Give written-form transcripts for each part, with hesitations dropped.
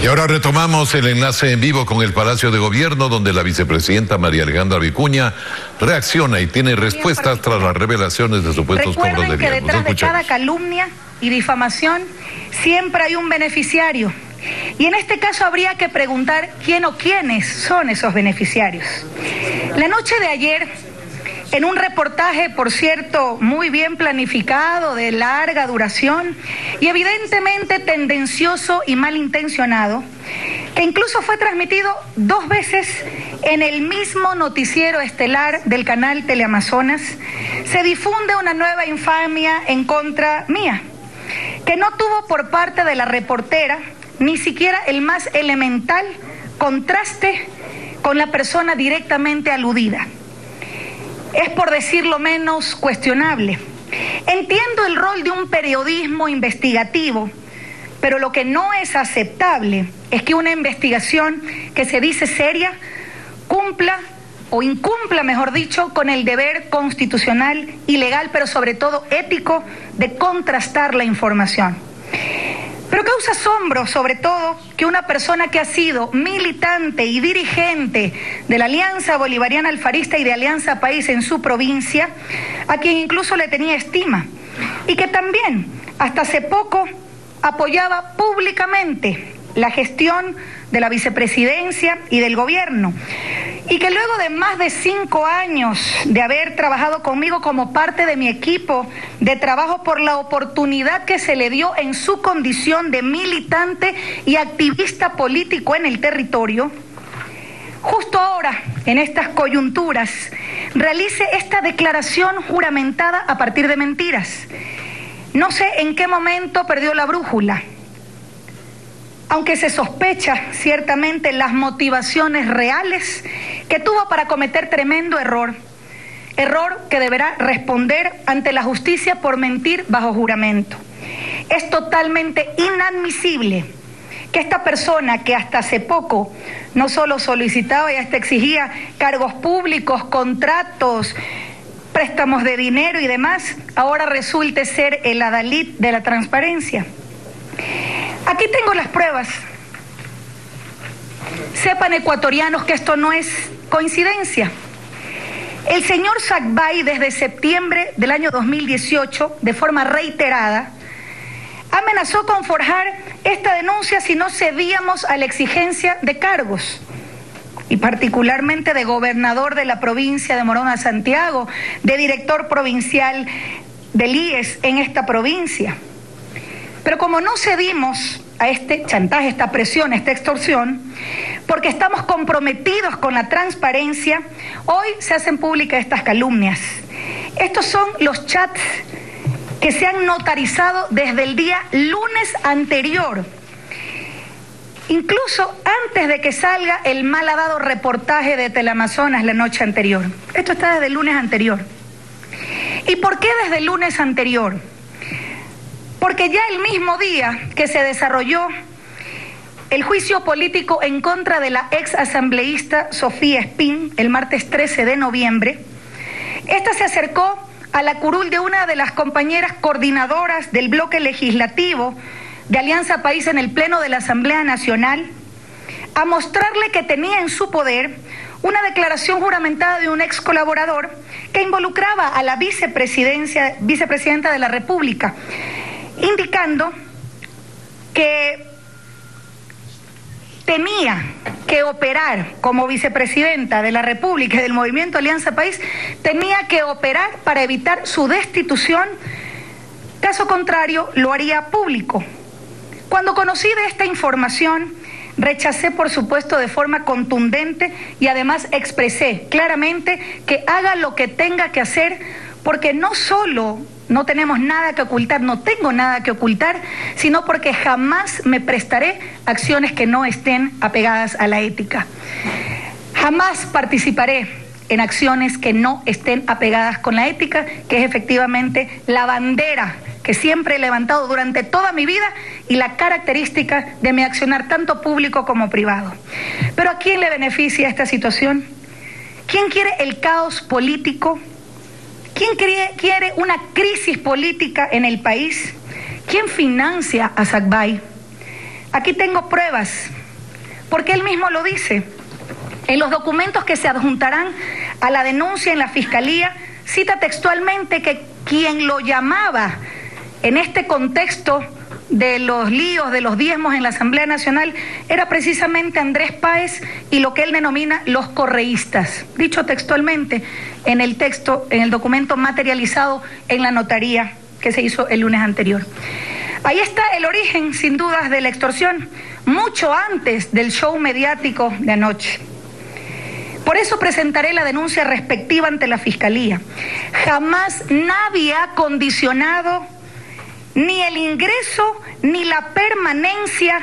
Y ahora retomamos el enlace en vivo con el Palacio de Gobierno, donde la vicepresidenta María Alejandra Vicuña reacciona y tiene respuestas tras las revelaciones de supuestos cobros de Recuerden que detrás de cada calumnia y difamación siempre hay un beneficiario. Y en este caso habría que preguntar quién o quiénes son esos beneficiarios. La noche de ayer, en un reportaje, por cierto, muy bien planificado, de larga duración y evidentemente tendencioso y malintencionado, que incluso fue transmitido 2 veces en el mismo noticiero estelar del canal Teleamazonas, se difunde una nueva infamia en contra mía, que no tuvo por parte de la reportera ni siquiera el más elemental contraste con la persona directamente aludida. Es, por decirlo menos, cuestionable. Entiendo el rol de un periodismo investigativo, pero lo que no es aceptable es que una investigación que se dice seria cumpla o incumpla, mejor dicho, con el deber constitucional y legal, pero sobre todo ético, de contrastar la información. Pero causa asombro, sobre todo, que una persona que ha sido militante y dirigente de la Alianza Bolivariana Alfarista y de Alianza País en su provincia, a quien incluso le tenía estima, y que también hasta hace poco apoyaba públicamente la gestión de la vicepresidencia y del gobierno, y que luego de más de 5 años de haber trabajado conmigo como parte de mi equipo de trabajo por la oportunidad que se le dio en su condición de militante y activista político en el territorio, justo ahora, en estas coyunturas, realice esta declaración juramentada a partir de mentiras. No sé en qué momento perdió la brújula, aunque se sospecha ciertamente las motivaciones reales que tuvo para cometer tremendo error que deberá responder ante la justicia por mentir bajo juramento. Es totalmente inadmisible que esta persona, que hasta hace poco no solo solicitaba y hasta exigía cargos públicos, contratos, préstamos de dinero y demás, ahora resulte ser el adalid de la transparencia. Aquí tengo las pruebas. Sepan, ecuatorianos, que esto no es coincidencia. El señor Sacbay, desde septiembre del año 2018, de forma reiterada, amenazó con forjar esta denuncia si no cedíamos a la exigencia de cargos, y particularmente de gobernador de la provincia de Morona Santiago, de director provincial del IES en esta provincia. Pero como no cedimos a este chantaje, esta presión, esta extorsión, porque estamos comprometidos con la transparencia, hoy se hacen públicas estas calumnias. Estos son los chats que se han notarizado desde el día lunes anterior, incluso antes de que salga el malhadado reportaje de Teleamazonas la noche anterior. Esto está desde el lunes anterior. ¿Y por qué desde el lunes anterior? Porque ya el mismo día que se desarrolló el juicio político en contra de la ex asambleísta Sofía Espín, el martes 13 de noviembre, esta se acercó a la curul de una de las compañeras coordinadoras del bloque legislativo de Alianza País en el Pleno de la Asamblea Nacional a mostrarle que tenía en su poder una declaración juramentada de un ex colaborador que involucraba a la vicepresidenta de la República, indicando que tenía que operar como vicepresidenta de la República y del Movimiento Alianza País, tenía que operar para evitar su destitución, caso contrario lo haría público. Cuando conocí de esta información, rechacé, por supuesto, de forma contundente y además expresé claramente que haga lo que tenga que hacer, porque no solo no tenemos nada que ocultar, no tengo nada que ocultar, sino porque jamás me prestaré a acciones que no estén apegadas a la ética. Jamás participaré en acciones que no estén apegadas con la ética, que es efectivamente la bandera que siempre he levantado durante toda mi vida y la característica de mi accionar tanto público como privado. Pero ¿a quién le beneficia esta situación? ¿Quién quiere el caos político? ¿Quién quiere una crisis política en el país? ¿Quién financia a Sacbay? Aquí tengo pruebas, porque él mismo lo dice. En los documentos que se adjuntarán a la denuncia en la Fiscalía, cita textualmente que quien lo llamaba en este contexto de los líos de los diezmos en la Asamblea Nacional era precisamente Andrés Páez y lo que él denomina los correístas, dicho textualmente en el texto, en el documento materializado en la notaría que se hizo el lunes anterior. Ahí está el origen, sin dudas, de la extorsión, mucho antes del show mediático de anoche. Por eso presentaré la denuncia respectiva ante la Fiscalía. Jamás nadie ha condicionado ni el ingreso ni la permanencia,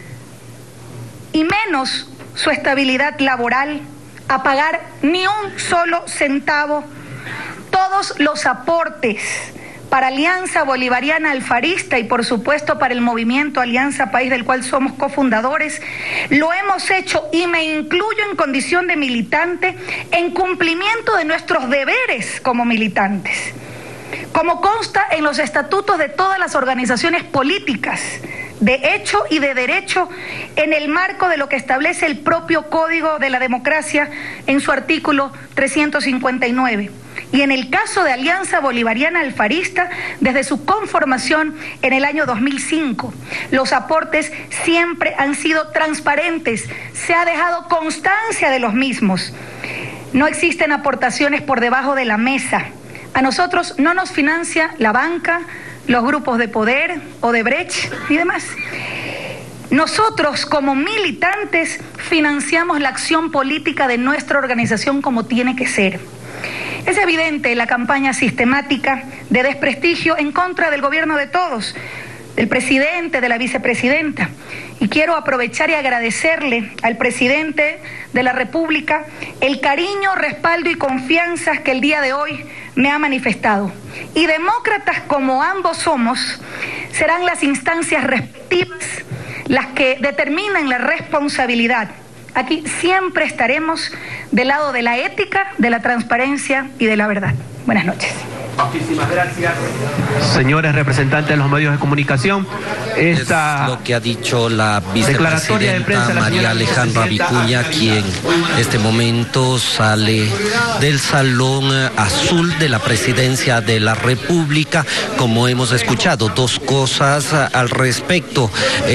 y menos su estabilidad laboral, a pagar ni un solo centavo. Todos los aportes para Alianza Bolivariana Alfarista y por supuesto para el movimiento Alianza País, del cual somos cofundadores, lo hemos hecho, y me incluyo en condición de militante, en cumplimiento de nuestros deberes como militantes, como consta en los estatutos de todas las organizaciones políticas, de hecho y de derecho, en el marco de lo que establece el propio Código de la Democracia en su artículo 359. Y en el caso de Alianza Bolivariana Alfarista, desde su conformación en el año 2005, los aportes siempre han sido transparentes, se ha dejado constancia de los mismos. No existen aportaciones por debajo de la mesa. A nosotros no nos financia la banca, los grupos de poder, Odebrecht y demás. Nosotros, como militantes, financiamos la acción política de nuestra organización como tiene que ser. Es evidente la campaña sistemática de desprestigio en contra del gobierno de todos, del presidente, de la vicepresidenta. Y quiero aprovechar y agradecerle al presidente de la República el cariño, respaldo y confianza que el día de hoy me ha manifestado. Y demócratas como ambos somos, serán las instancias respectivas las que determinen la responsabilidad. Aquí siempre estaremos del lado de la ética, de la transparencia y de la verdad. Buenas noches. Muchísimas gracias. Señores representantes de los medios de comunicación, es lo que ha dicho la vicepresidenta María Alejandra Vicuña, quien en este momento sale del salón azul de la presidencia de la República. Como hemos escuchado, dos cosas al respecto,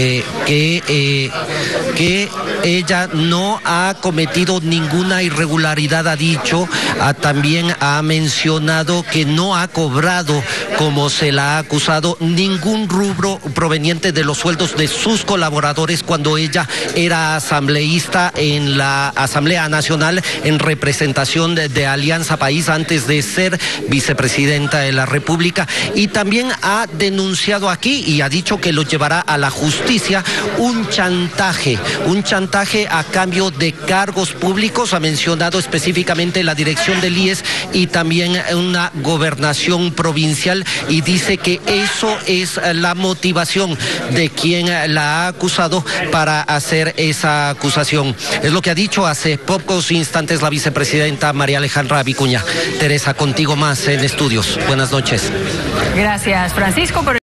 que ella no ha cometido ninguna irregularidad, ha dicho, también ha mencionado que no ha cobrado, como se la ha acusado, ningún rubro proveniente de los sueldos de sus colaboradores cuando ella era asambleísta en la Asamblea Nacional en representación de Alianza País antes de ser vicepresidenta de la República. Y también ha denunciado aquí y ha dicho que lo llevará a la justicia un chantaje a cambio de cargos públicos. Ha mencionado específicamente la dirección del IES y también una gobernación provincial, y dice que eso es la motivación de quien la ha acusado para hacer esa acusación. Es lo que ha dicho hace pocos instantes la vicepresidenta María Alejandra Vicuña. Teresa, contigo más en estudios. Buenas noches. Gracias, Francisco.